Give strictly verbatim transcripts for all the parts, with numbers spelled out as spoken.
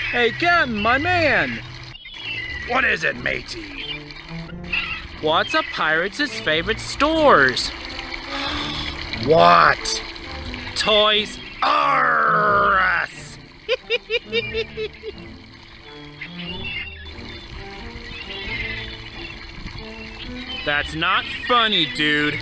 Hey, Captain, my man! What is it, matey? What's a pirate's favorite stores? What? Toys R Us! That's not funny, dude.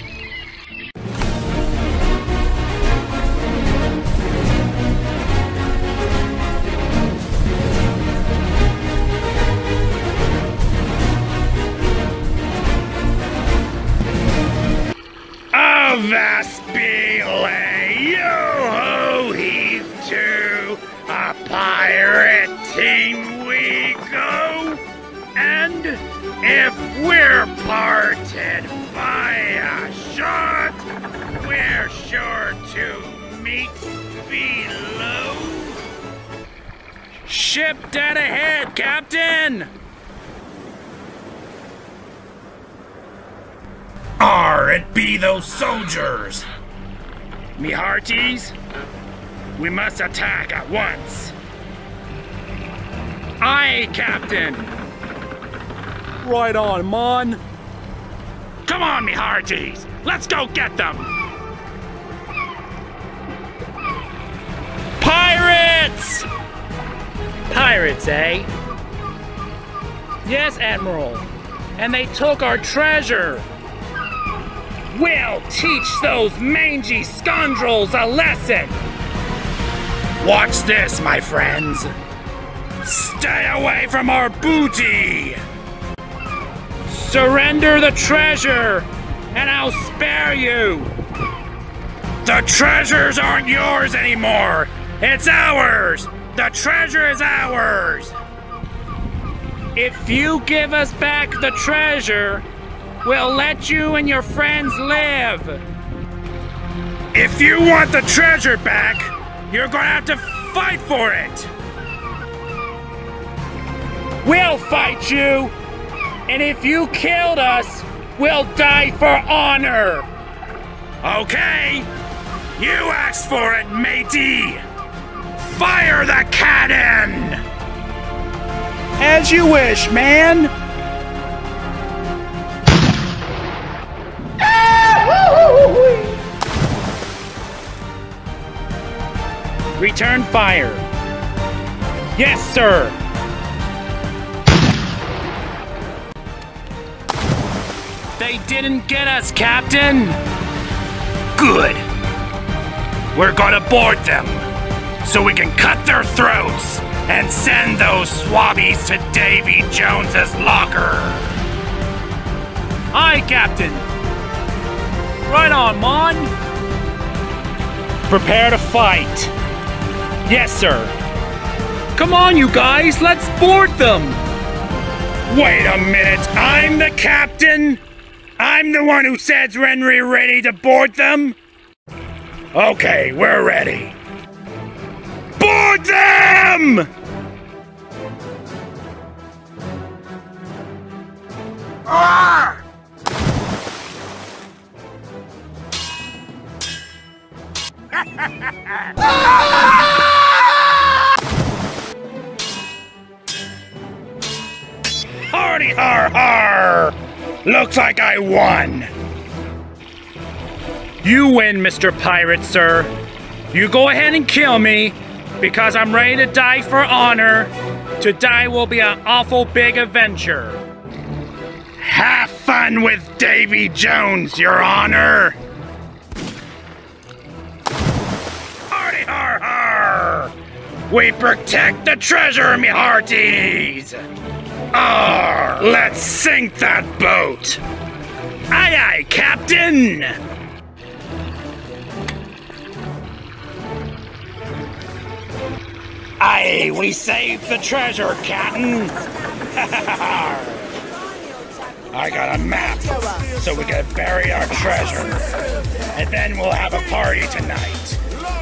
Avast belay, yo-ho heave to, a pirate team we go, and if we're parted by a shot, we're sure to meet below. Ship dead ahead, Captain! Arr, it be those soldiers! Me hearties, we must attack at once. Aye, Captain! Right on, Mon. Come on, me hearties, let's go get them! Pirates! Pirates, eh? Yes, Admiral. And they took our treasure. We'll teach those mangy scoundrels a lesson! Watch this, my friends! Stay away from our booty! Surrender the treasure, and I'll spare you! The treasures aren't yours anymore! It's ours! The treasure is ours! If you give us back the treasure, we'll let you and your friends live. If you want the treasure back, you're gonna have to fight for it. We'll fight you, and if you killed us, we'll die for honor. Okay, you asked for it, matey. Fire the cannon! As you wish, man. Return fire. Yes, sir. They didn't get us, Captain. Good. We're gonna board them, so we can cut their throats and send those swabbies to Davy Jones's locker. Aye, Captain. Right on, Mon. Prepare to fight. Yes, sir. Come on, you guys, let's board them. Wait a minute, I'm the captain? I'm the one who says when we're ready to board them? Okay, we're ready. Board them! Ah! Hardy har har! Looks like I won! You win, Mister Pirate, sir. You go ahead and kill me, because I'm ready to die for honor. To die will be an awful big adventure. Have fun with Davy Jones, Your Honor! Hardy har har! We protect the treasure, me hearties! Arr! Let's sink that boat! Aye aye, Captain! Aye, we saved the treasure, Captain! I got a map, so we can bury our treasure. And then we'll have a party tonight.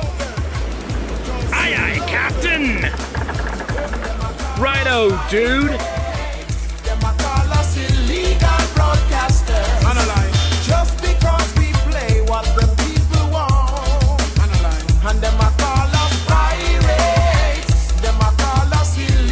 Aye aye, Captain! Righto, dude. Just because we play what the people want. And them a call us pirates. Them a call us illegal.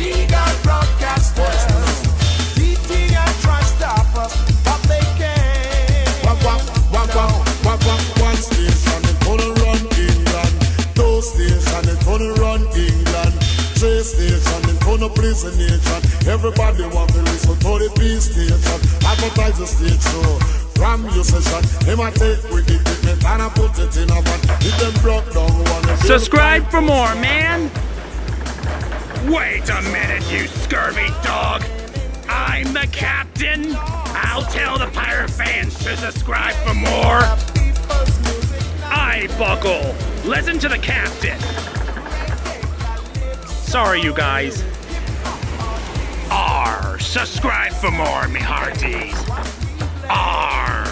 Everybody want to listen to the peace station. Advertise the stage show. From your session, him a take with the equipment and I put it in a van. Hit them block down one. Subscribe for more, man. Wait a minute, you scurvy dog. I'm the captain. I'll tell the pirate fans to subscribe for more. I buckle. Listen to the captain. Sorry, you guys. R. Subscribe for more, me hearties. R.